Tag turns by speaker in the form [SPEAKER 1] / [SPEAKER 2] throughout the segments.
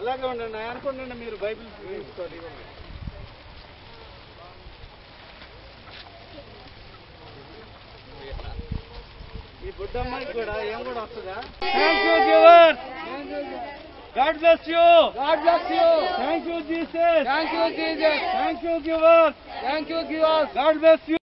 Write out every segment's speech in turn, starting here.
[SPEAKER 1] అలాగే ఉండండి అనుకోండి మీరు బైబిల్ తీసుకోండి ఈ బుడ్డమ్మాయి కూడా ఏం కూడా వస్తుందా thank you giver God bless you. God bless you. Thank you, Jesus. Thank you, Jesus. Thank you, givers. Thank you, givers. God bless you.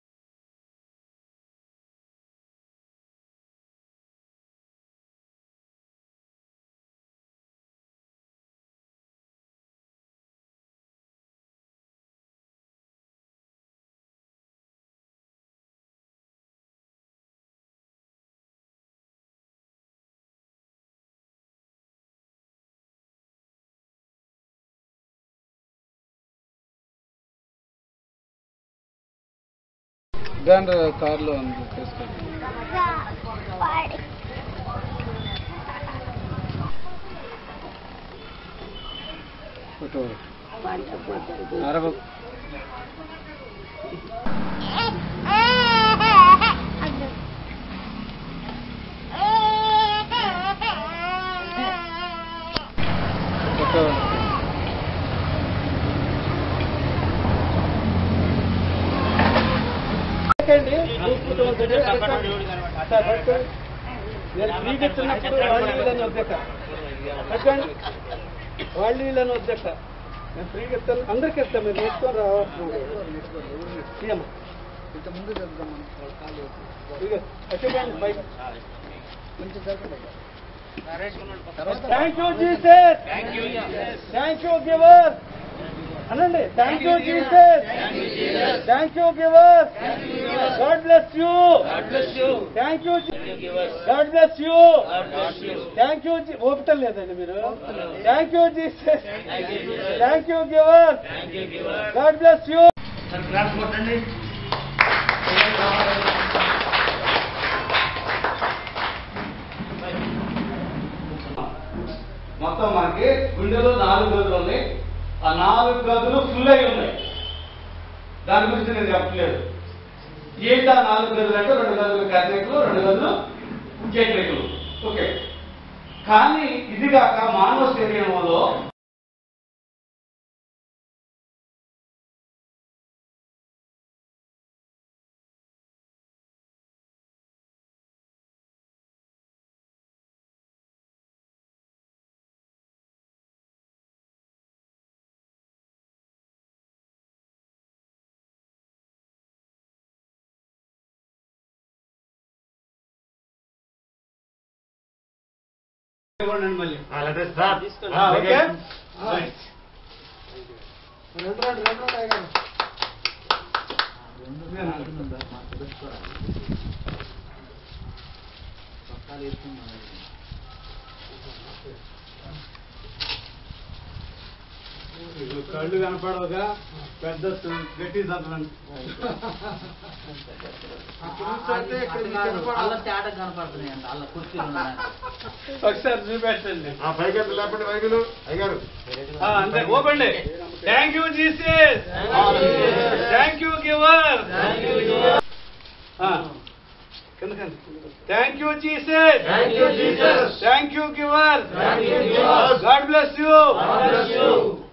[SPEAKER 1] దాంట్లో కార్లో ఉంది తీసుకెళ్ళి అరవై వాళ్ళు వీళ్ళని వద్దట నేను ఫ్రీగా ఇస్తాను అందరికి ఇస్తాను మీరు నేర్చుకొని రావాల్సింది ఇంత ముందు thank you Jesus thank you giver అనండి thank you Jesus thank you giver God bless you thank you God bless you thank you ఓపిక లేదండి మీరు thank you Jesus thank you giver God bless you మొత్తం మనకి గుండెలో 4 గదులు ఉన్నాయి ఆ 4 గదులు ఫుల్ అయి ఉన్నాయి దాని గురించి నేను చెప్పలేదు ఏంటి ఆ 4 గదులు అంటే 2 గదులు క్యాథలిక్లు 2 గదులు కేథలిక్లు ఓకే కానీ ఇది కాక మానవ శరీరంలో కళ్ళు కనపడవుగా పెద్ద గట్టి ఒకసారి చూపెట్టండి అంతే ఓపండి thank you Jesus thank you giver thank you Jesus thank you giver God bless you